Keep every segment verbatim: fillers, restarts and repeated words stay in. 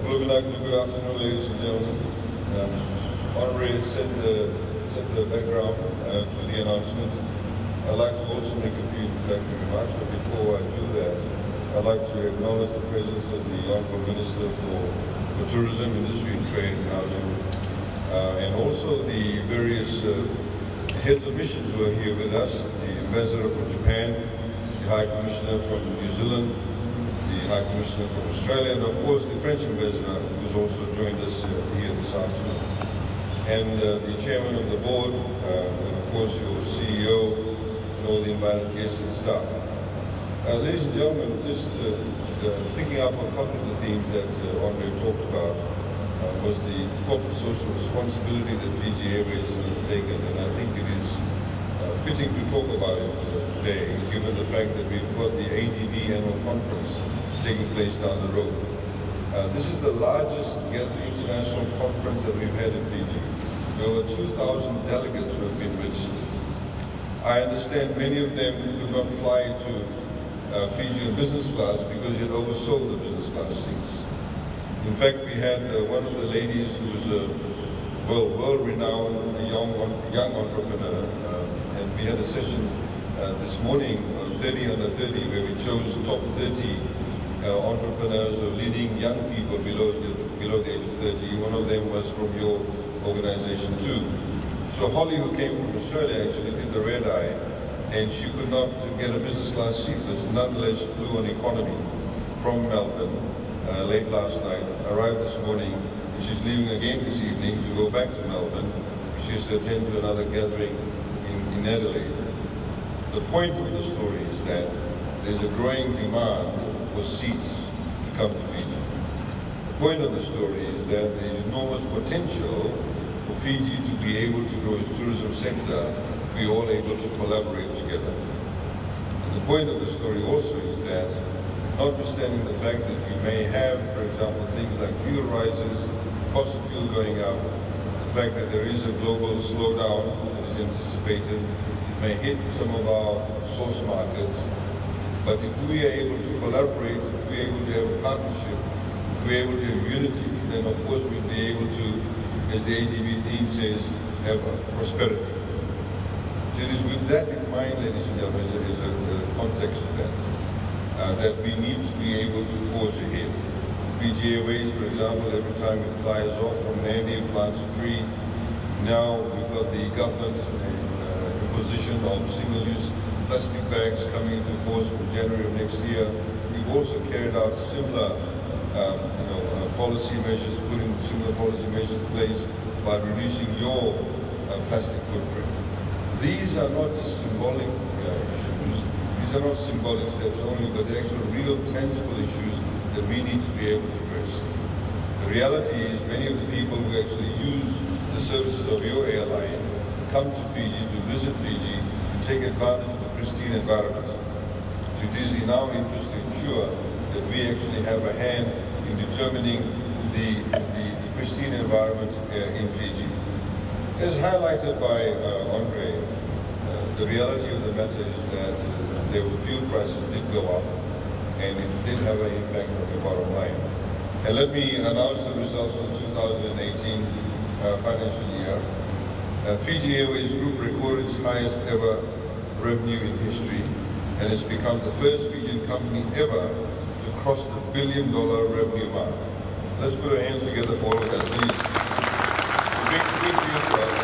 Good afternoon, ladies and gentlemen. Um, Honorary set the, set the background uh, to the announcement. I'd like to also make a few introductory remarks, but before I do that, I'd like to acknowledge the presence of the Honorable Minister for, for Tourism, Industry and Trade and Housing, uh, and also the various uh, heads of missions who are here with us, the Ambassador from Japan, the High Commissioner from New Zealand, the High Commissioner from Australia, and of course the French Ambassador, who's also joined us uh, here this afternoon. And uh, the Chairman of the Board, uh, and of course your C E O, and all the invited guests and staff. Uh, ladies and gentlemen, just uh, uh, picking up on a couple of the themes that uh, Andre talked about, uh, was the corporate social responsibility that Fiji Airways has undertaken, and I think it is uh, fitting to talk about it uh, today, given the fact that we've got the A D B annual conference taking place down the road. Uh, this is the largest international conference that we've had in Fiji. There were two thousand delegates who have been registered. I understand many of them could not fly to uh, Fiji in business class because it oversold the business class seats. In fact, we had uh, one of the ladies who's a well, world-renowned young, young entrepreneur, uh, and we had a session uh, this morning, uh, thirty under thirty, where we chose top thirty Uh, entrepreneurs or leading young people below the, below the age of thirty. One of them was from your organization too. So Holly, who came from Australia, actually did the red eye, and she could not get a business class seat, but nonetheless flew on economy from Melbourne uh, late last night, arrived this morning, and she's leaving again this evening to go back to Melbourne. She has to attend to another gathering in, in Adelaide. The point of the story is that there's a growing demand for seats to come to Fiji. The point of the story is that there is enormous potential for Fiji to be able to grow its tourism sector if we're all able to collaborate together. And the point of the story also is that, notwithstanding the fact that you may have, for example, things like fuel rises, cost of fuel going up, the fact that there is a global slowdown that is anticipated, may hit some of our source markets. But if we are able to collaborate, if we are able to have a partnership, if we are able to have unity, then of course we'll be able to, as the A D B theme says, have a prosperity. So it is with that in mind, ladies and gentlemen, as a, as a, a context to that, uh, that we need to be able to forge ahead. Fiji Airways, for example, every time it flies off from Nandi, it plants a tree. Now we've got the government uh, imposition of single-use plastic bags coming into force from January of next year. We've also carried out similar um, you know, uh, policy measures, putting similar policy measures in place by reducing your uh, plastic footprint. These are not just symbolic uh, issues, these are not symbolic steps only, but they're actual real tangible issues that we need to be able to address. The reality is many of the people who actually use the services of your airline come to Fiji, to visit Fiji, to take advantage of pristine environment. So it is in our interest to ensure that we actually have a hand in determining the, the pristine environment uh, in Fiji. As highlighted by uh, Andre, uh, the reality of the matter is that uh, the fuel prices did go up, and it did have an impact on the bottom line. And let me announce the results for the two thousand eighteen uh, financial year. Uh, Fiji Airways Group recorded its highest ever revenue in history, and has become the first Fijian company ever to cross the billion dollar revenue mark. Let's put our hands together for all of that, please. It's a big, big deal for us.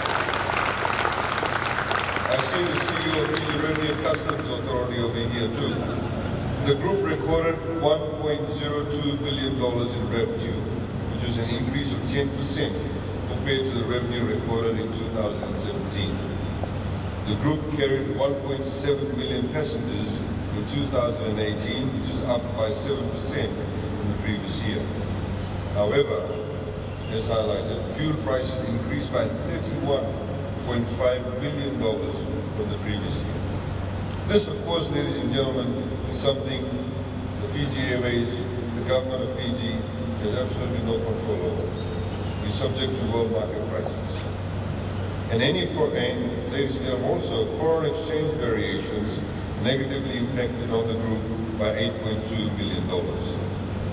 I see the C E O of Fiji Revenue and Customs Authority over here too. The group recorded one point zero two billion dollars in revenue, which is an increase of ten percent compared to the revenue recorded in two thousand seventeen. The group carried one point seven million passengers in two thousand eighteen, which is up by seven percent from the previous year. However, as highlighted, fuel prices increased by thirty-one point five billion dollars from the previous year. This, of course, ladies and gentlemen, is something the Fiji Airways, the government of Fiji, has absolutely no control over. We're subject to world market prices. And any for, and ladies and gentlemen, also foreign exchange variations negatively impacted on the group by eight point two billion dollars.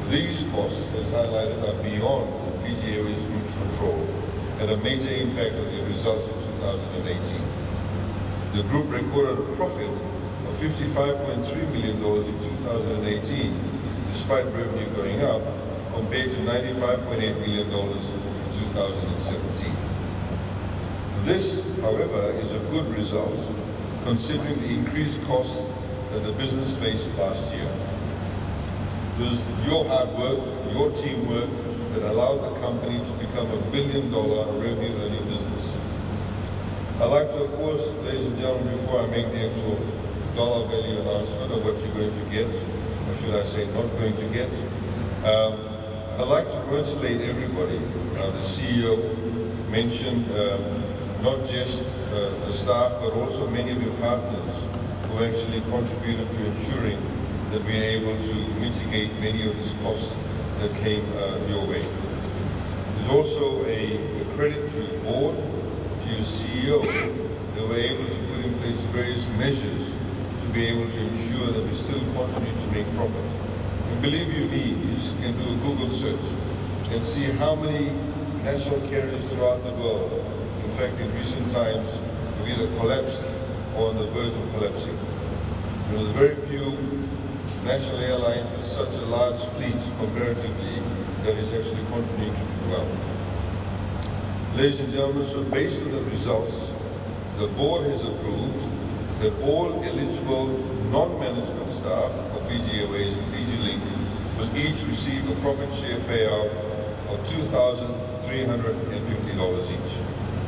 These costs, as highlighted, are beyond Fiji Airways Group's control and a major impact on the results of two thousand eighteen. The group recorded a profit of fifty-five point three million dollars in two thousand eighteen, despite revenue going up, compared to ninety-five point eight million dollars in two thousand seventeen. This, however, is a good result considering the increased costs that the business faced last year. It was your hard work, your teamwork, that allowed the company to become a billion dollar revenue earning business. I'd like to, of course, ladies and gentlemen, before I make the actual dollar value announcement of what you're going to get, or should I say not going to get, um, I'd like to congratulate everybody. Uh, the C E O mentioned um, not just uh, the staff, but also many of your partners who actually contributed to ensuring that we are able to mitigate many of these costs that came uh, your way. There's also a, a credit to your board, to your C E O, that we're able to put in place various measures to be able to ensure that we still continue to make profit. And believe you me, you just can do a Google search and see how many national carriers throughout the world, in fact in recent times, have either collapsed or on the verge of collapsing. You know, there's very few national airlines with such a large fleet comparatively that is actually continuing to do well. Ladies and gentlemen, so based on the results, the board has approved that all eligible non-management staff of Fiji Airways and Fiji Link will each receive a profit share payout of two thousand three hundred fifty dollars each.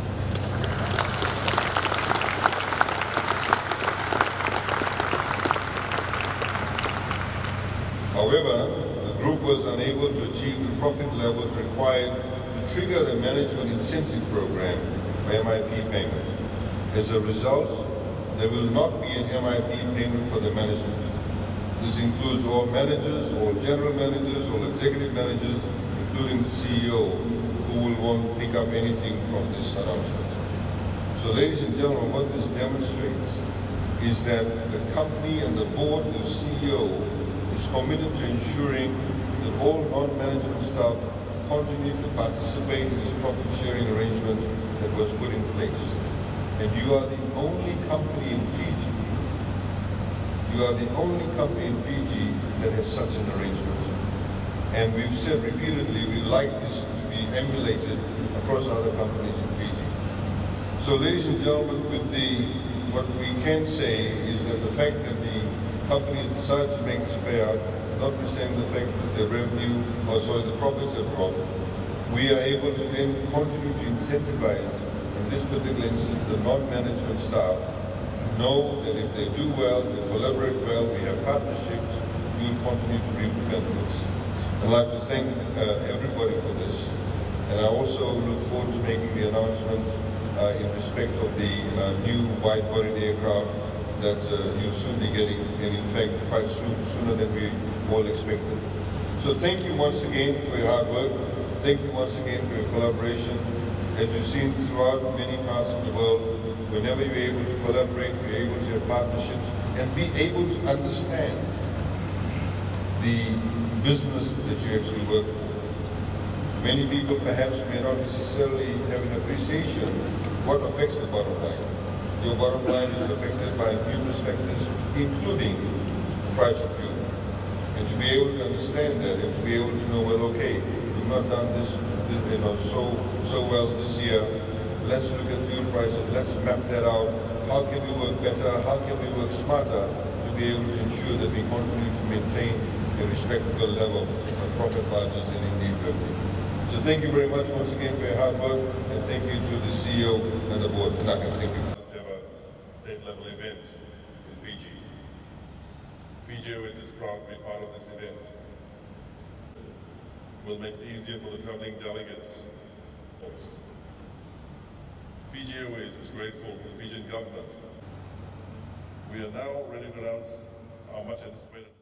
However, the group was unable to achieve the profit levels required to trigger the management incentive program, or M I P payment. As a result, there will not be an M I P payment for the management. This includes all managers, all general managers, all executive managers, including the C E O, who will want to pick up anything from this announcement. So ladies and gentlemen, what this demonstrates is that the company and the board, the C E O, is committed to ensuring that all non-management staff continue to participate in this profit-sharing arrangement that was put in place. And you are the only company in Fiji, you are the only company in Fiji that has such an arrangement. And we've said repeatedly, we'd like this to be emulated across other companies in Fiji. So ladies and gentlemen, with the, what we can say is that the fact that the companies decided to make this payout, notwithstanding the fact that the revenue, or sorry, the profits have dropped, we are able to then continue to incentivize, in this particular instance, the non-management staff to know that if they do well, they collaborate well, we have partnerships, we will continue to reap the benefits. I'd like to thank uh, everybody for this, and I also look forward to making the announcements uh, in respect of the uh, new wide-bodied aircraft that uh, you'll soon be getting, and in fact quite soon, sooner than we all expected. So thank you once again for your hard work. Thank you once again for your collaboration. As you've seen throughout many parts of the world, whenever you're able to collaborate, you're able to have partnerships and be able to understand the business that you actually work for. Many people perhaps may not necessarily have an appreciation what affects the bottom line. Your bottom line is affected by numerous factors, including the price of fuel. And to be able to understand that, and to be able to know, well, okay, we've not done this, this you know, so so well this year. Let's look at fuel prices. Let's map that out. How can we work better? How can we work smarter to be able to ensure that we continue to maintain a respectable level of profit margins and indeed revenue? So thank you very much once again for your hard work, and thank you to the C E O and the board. Naka, thank you. State-level event in Fiji. Fiji Airways is proud to be part of this event. We'll make it easier for the traveling delegates. Fiji Airways is grateful to the Fijian government. We are now ready to announce our much anticipated